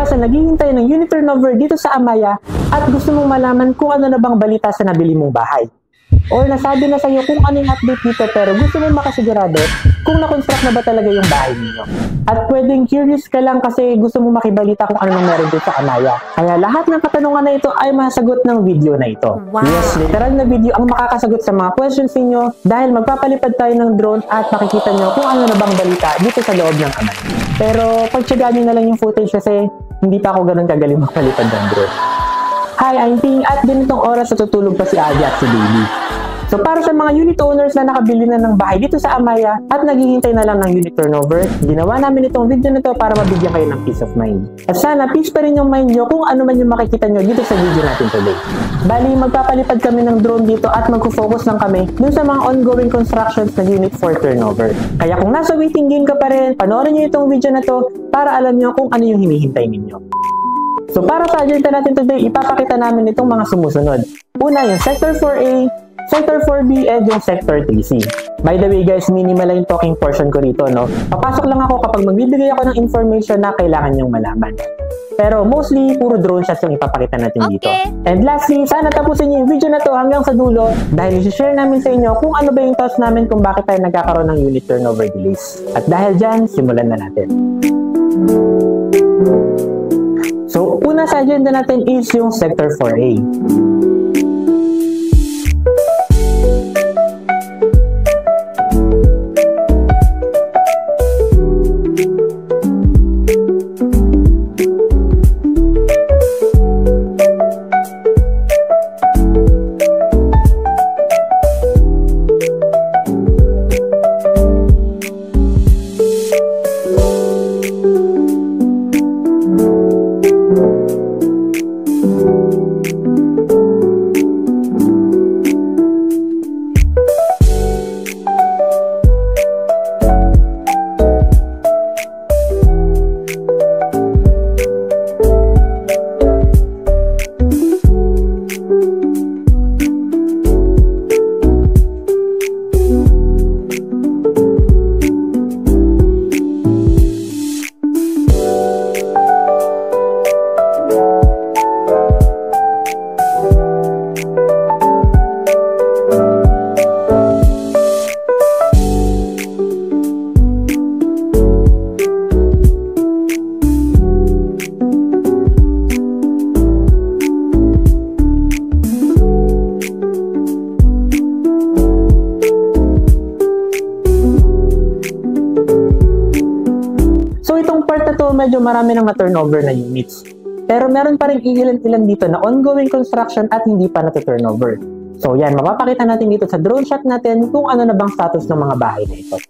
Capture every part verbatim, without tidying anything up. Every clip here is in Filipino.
ka sa naghihintay ng unit turnover dito sa Amaya at gusto mong malaman kung ano na bang balita sa nabili mong bahay. Or nasabi na sa'yo kung ano yung update dito pero gusto mong makasigurado kung na-construct na ba talaga yung bahay ninyo. At pwedeng curious ka lang kasi gusto mong makibalita kung ano nang meron dito sa Amaya. Kaya lahat ng katanungan na ito ay masagot ng video na ito. Wow. Yes, literal na video ang makakasagot sa mga questions ninyo dahil magpapalipad tayo ng drone at makikita nyo kung ano na bang balita dito sa loob ng Amaya. Pero pagtsagaan nyo na lang yung footage kasi hindi pa ako ganun kagaling magpalipad ng drone. Hi, I'm Ping at ganitong oras sa tutulog pa si Adi at si Baby. So para sa mga unit owners na nakabili na ng bahay dito sa Amaya at naghihintay na lang ng unit turnover, ginawa namin itong video na to para mabigyan kayo ng peace of mind. At sana peace pa rin yung mind nyo kung ano man yung makikita nyo dito sa video natin today. Bali, magpapalipad kami ng drone dito at magfo-focus lang kami dun sa mga ongoing constructions ng unit for turnover. Kaya kung nasa waiting game ka pa rin, panoorin nyo itong video na to para alam nyo kung ano yung hinihintay ninyo. So para sa agenda natin today, ipapakita namin itong mga sumusunod. Una, yung Sector four A, Sector four B, and yung Sector three C. By the way guys, minimal lang yung talking portion ko rito, no? Papasok lang ako kapag magbibigay ako ng information na kailangan nyong malaman. Pero mostly, puro drone shots yung ipapakita natin okay. dito. And lastly, sana tapusin niyo yung video na to hanggang sa dulo dahil isi-share namin sa inyo kung ano ba yung thoughts namin kung bakit tayo nagkakaroon ng unit turnover delays. At dahil dyan, simulan na natin. So, una sa agenda natin is yung Sector four A. Medyo marami nang na-turnover na units. Pero meron pa rin ilan-ilan dito na ongoing construction at hindi pa na-turnover. So yan, mapapakita natin dito sa drone shot natin kung ano na bang status ng mga bahay na ito.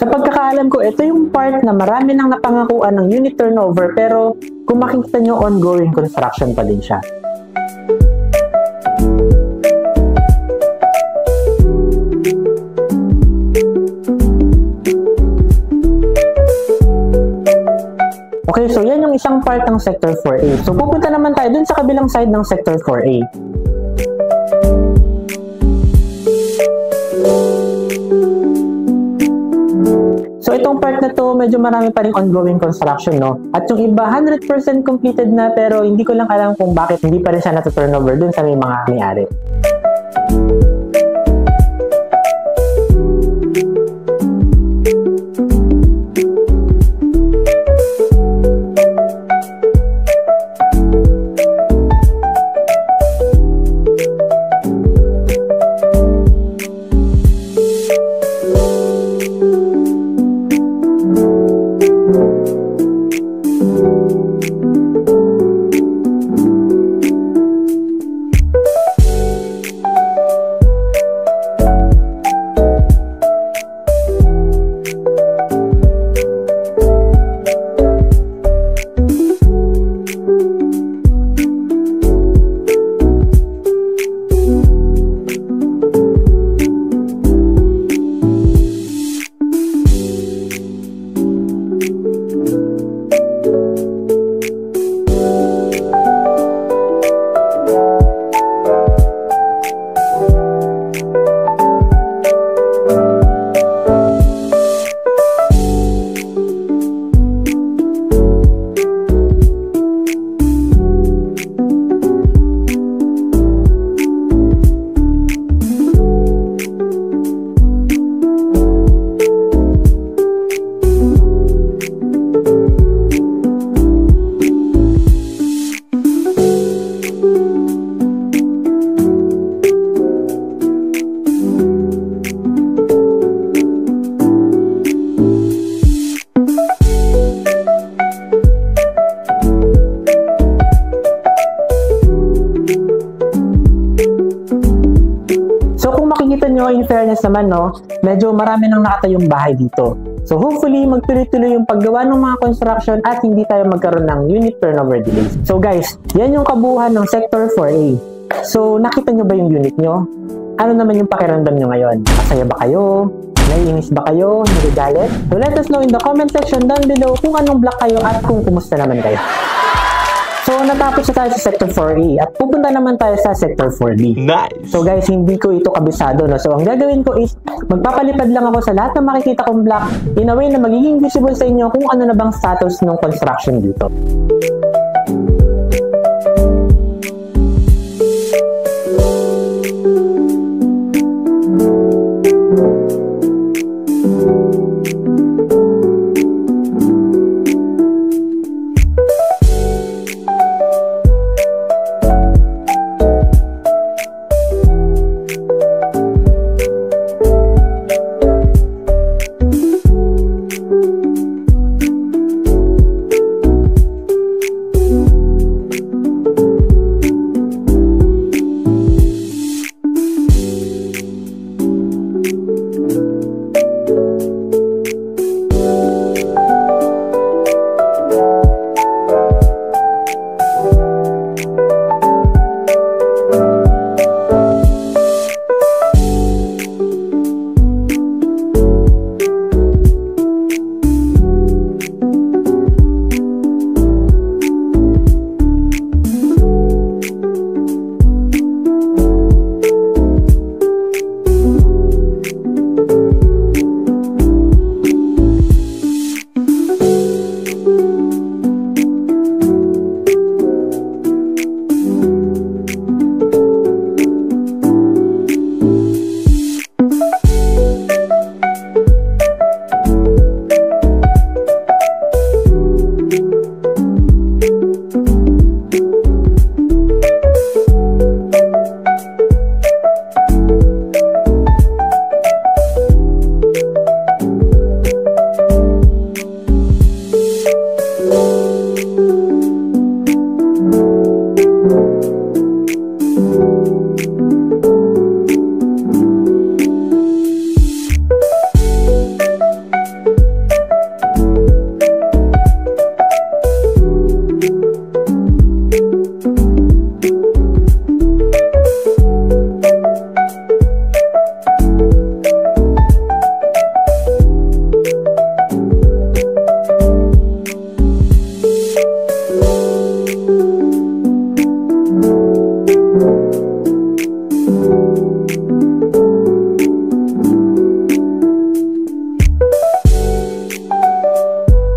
Sa pagkakaalam ko, ito yung part na marami nang napangakuan ng unit turnover pero kung makikita nyo, ongoing construction pa din siya. Okay, so yan yung isang part ng Sector four A. So pupunta naman tayo dun sa kabilang side ng Sector four A. So itong part na to, medyo marami pa rin ongoing construction, no? At yung iba, one hundred percent completed na, pero hindi ko lang alam kung bakit hindi pa rin siya nata-turnover dun sa may mga may-ari. makikita nyo, in fairness naman, no, medyo marami nang nakatayong bahay dito. So hopefully, magtuloy-tuloy yung paggawa ng mga construction at hindi tayo magkaroon ng unit turnover delays. So guys, yan yung kabuuan ng Sector four A. So nakita nyo ba yung unit nyo? Ano naman yung pakiramdam nyo ngayon? Masaya ba kayo? Naiinis ba kayo? Nagagalit? So let us know in the comment section down below kung anong block kayo at kung kumusta naman kayo. So, natapos na tayo sa Sector four A at pupunta naman tayo sa Sector four B. Nice! So guys, hindi ko ito kabisado, no? So, ang gagawin ko is magpapalipad lang ako sa lahat ng makikita kong block in a way na magiging visible sa inyo kung ano na bang status ng construction dito.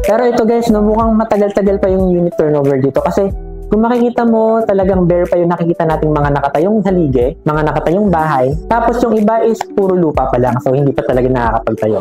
Pero ito guys, no, mukhang matagal-tagal pa yung unit turnover dito kasi kung makikita mo, talagang bare pa yung nakikita nating mga nakatayong haligi, mga nakatayong bahay. Tapos yung iba is puro lupa pa lang, so hindi pa talaga nakakapagtayo.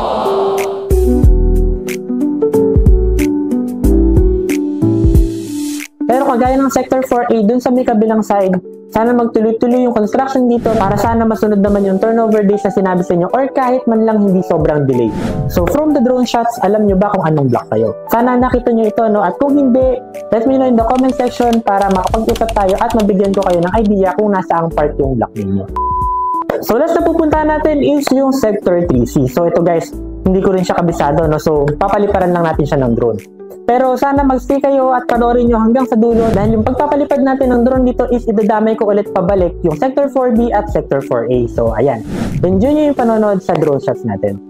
Pero kagaya ng Sector four A, dun sa may kabilang side, sana magtuloy-tuloy yung construction dito para sana masunod naman yung turnover days na sinabi sa inyo or kahit man lang hindi sobrang delay. So from the drone shots, alam nyo ba kung anong block kayo? Sana nakita nyo ito, no? At kung hindi, let me know in the comment section para makapag-usap tayo at mabigyan ko kayo ng idea kung nasaang part yung block ninyo. So last na pupuntahan natin is yung Sector three C. So ito guys, hindi ko rin siya kabisado, no? So papaliparan lang natin siya ng drone. Pero sana mag-stay kayo at panoorin nyo hanggang sa dulo dahil yung pagpapalipad natin ng drone dito is idadamay ko ulit pabalik yung Sector four B at Sector four A. So ayan, enjoy nyo yung panonood sa drone shots natin.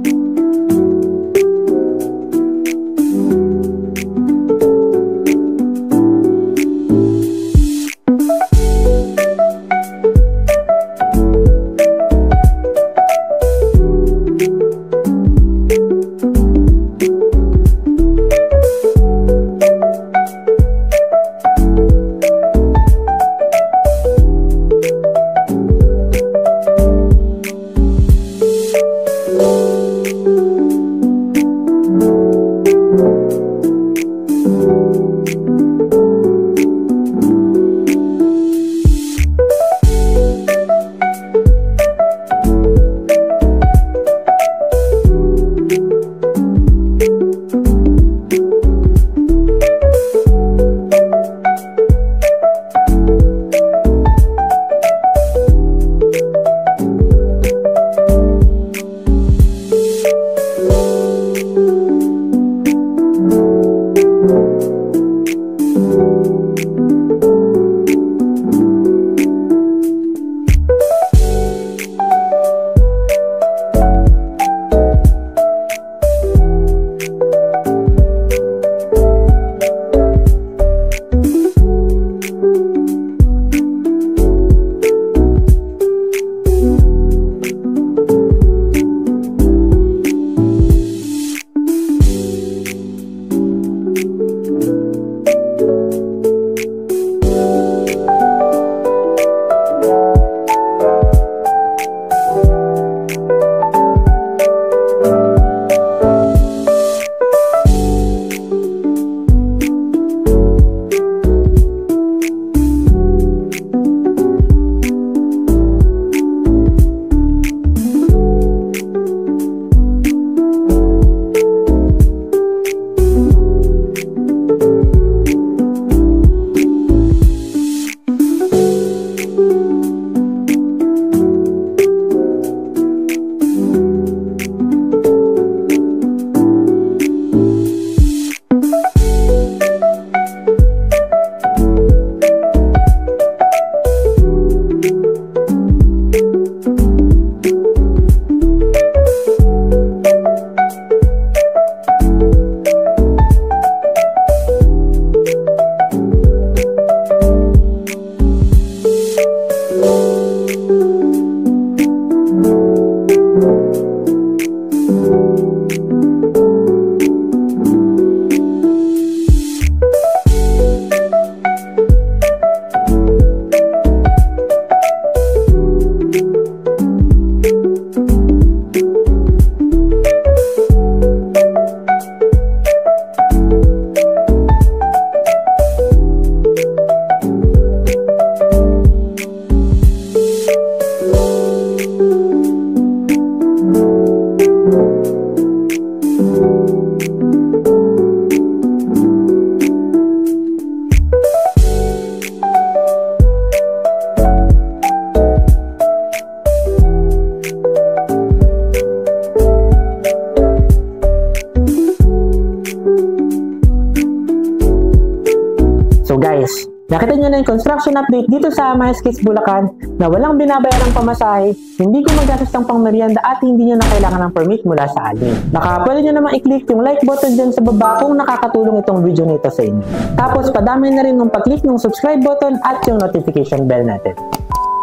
guys, nakita nyo na yung construction update dito sa MySketch Bulacan na walang binabayarang pamasahe, hindi ko magastos ng pangmerienda at hindi nyo na kailangan ng permit mula sa admin. Baka pwede nyo namang i-click yung like button dyan sa baba kung nakakatulong itong video nito sa inyo. Tapos padami na rin ng pag-click ng subscribe button at yung notification bell natin.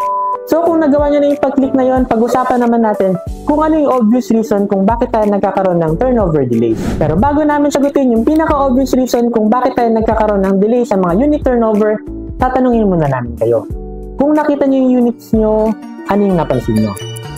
So kung nagawa nyo na yung pag-click na yon, pag-usapan naman natin kung ano yung obvious reason kung bakit tayo nagkakaroon ng turnover delays. Pero bago namin sagutin yung pinaka-obvious reason kung bakit tayo nagkakaroon ng delay sa mga unit turnover, tatanungin muna namin kayo. Kung nakita nyo yung units nyo, ano yung napansin nyo?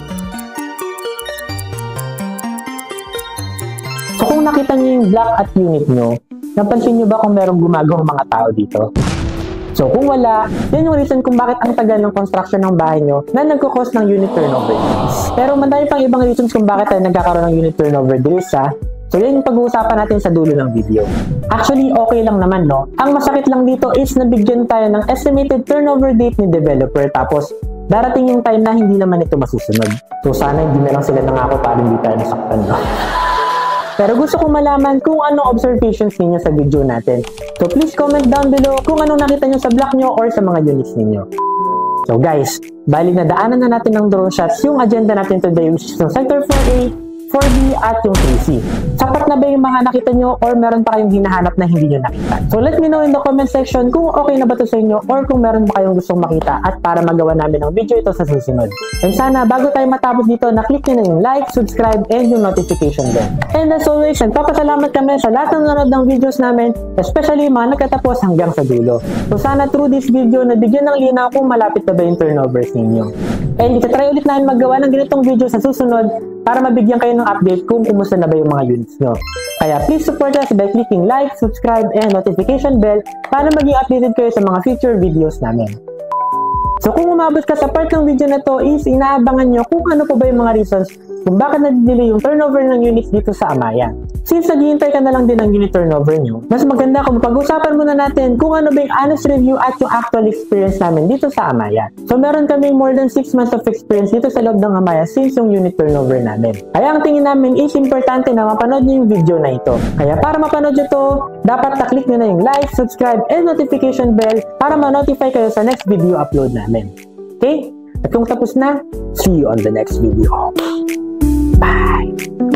So kung nakita nyo yung black at unit nyo, napansin nyo ba kung merong gumagawang mga tao dito? So kung wala, yan yung reason kung bakit ang tagal ng construction ng bahay nyo na nagkakos ng unit turnover delays. Pero madami pang ibang reasons kung bakit tayo nagkakaroon ng unit turnover delays ha. So yan yung pag-uusapan natin sa dulo ng video. Actually, okay lang naman no. Ang masakit lang dito is nabigyan tayo ng estimated turnover date ni developer tapos darating yung time na hindi naman ito masusunod. So sana hindi na lang sila nangako para hindi tayo nasaktan no. Pero gusto kong malaman kung anong observations ninyo sa video natin. So please comment down below kung anong nakita nyo sa block nyo or sa mga units ninyo. So guys, bali na daanan na natin ng drone shots yung agenda natin today which is yung Sector four A, four B at yung three C. Sapat na ba yung mga nakita nyo or meron pa kayong hinahanap na hindi nyo nakita? So let me know in the comment section kung okay na ba ito sa inyo or kung meron ba kayong gustong makita at para magawa namin ng video ito sa susunod. And sana bago tayo matapos dito, na-click nyo na yung like, subscribe, and yung notification bell. And as always, nagpapasalamat kami sa lahat ng nanonood ng videos namin, especially mga nagkatapos hanggang sa dulo. So sana through this video, nabigyan ng linaw kung malapit na ba yung turnovers ninyo. And itatry ulit namin magawa ng ganitong video sa susunod para mabigyan kayo ng update kung kumusta na ba yung mga units nyo. Kaya please support us by clicking like, subscribe, and notification bell para maging updated kayo sa mga future videos namin. So kung umabot ka sa part ng video na to is inaabangan nyo kung ano po ba yung mga reasons kung bakit nadidelay yung turnover ng units dito sa Amayan. Since naghihintay ka na lang din ng unit turnover nyo, mas maganda kung pag-usapan muna natin kung ano ba yung honest review at yung actual experience namin dito sa Amayan. So meron kaming more than six months of experience dito sa loob ng Amayan since yung unit turnover namin. Kaya ang tingin namin is importante na mapanood nyo yung video na ito. Kaya para mapanood nyo to, dapat na-click nyo na yung like, subscribe, and notification bell para ma-notify kayo sa next video upload namin. Okay? At kung tapos na, see you on the next video. Bye!